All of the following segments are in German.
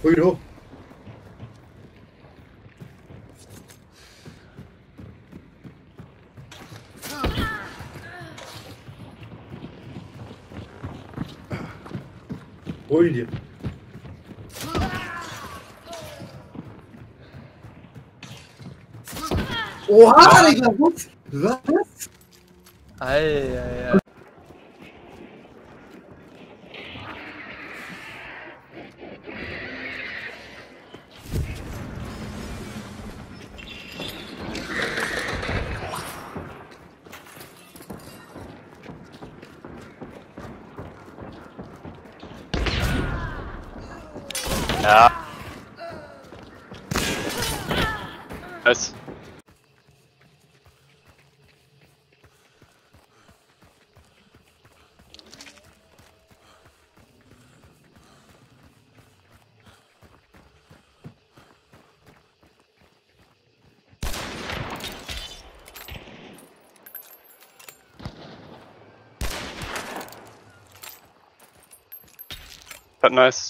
Hol ihn hoch. Hol ihn dir. Oha, Digga, was? Ei. Ja. Was? But nice.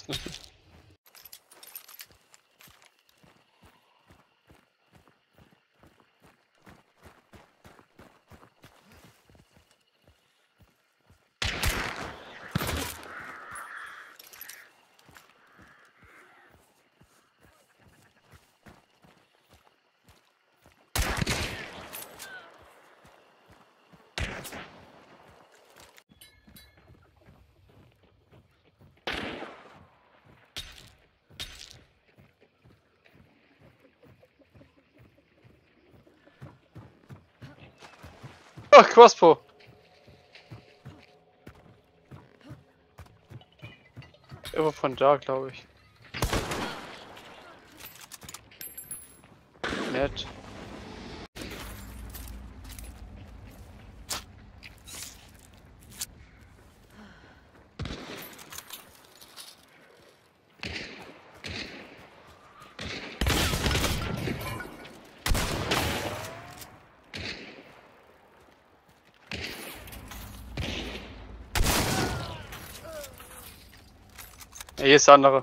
Ach, Crossbow. Irgendwo von da, glaube ich. Nett. Ja, hier ist der andere.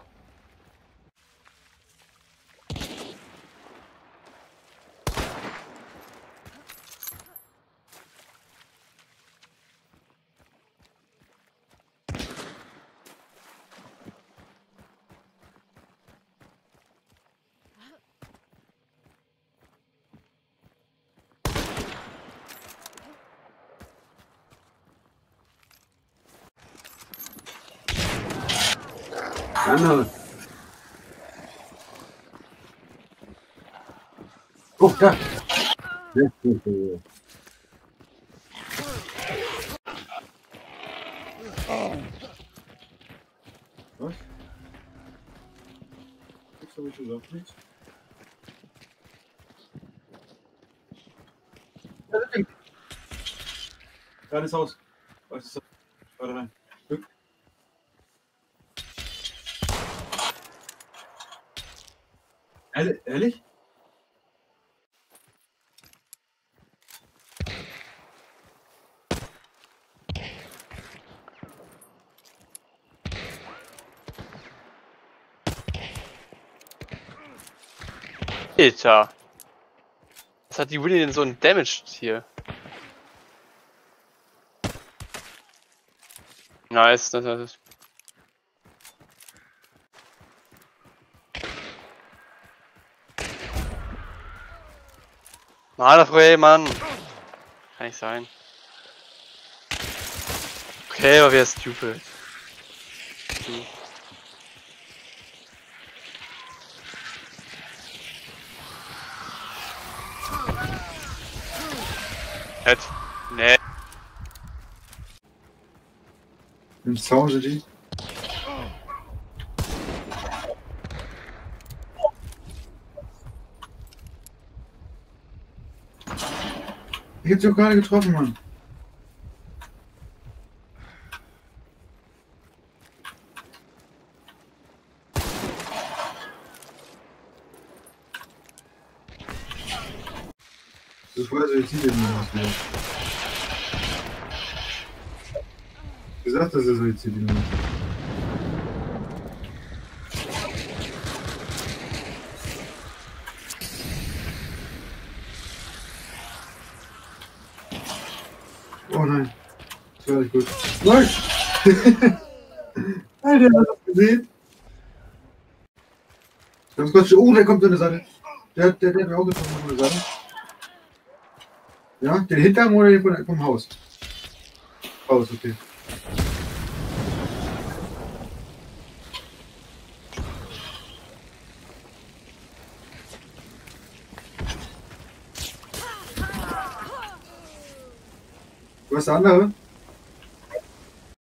Andere. Oh, da. Ja. Was? Das habe ich überhaupt nicht. Kleines Haus. Was ist das? Warte rein. Glück. Ehrlich? Alter. Was hat die Willy denn so ein Damage hier? Nice, das ist. Mann, Mann. Kann nicht sein. Okay, aber wer ist stupid? Nett. Nee. Im Zaun sind die. Ich hab sie doch gerade getroffen, Mann. Das war Suizid in mir. Gesagt, dass er Suizid in mir. Oh nein. Das war nicht gut. Nein! Alter, hast du das gesehen? Ganz kurz. Oh, der kommt so eine Seite. Der hat mir auch getroffen von der Seite. Ja, den Hintergrund oder den vom Haus? Haus, okay. Was ist der andere?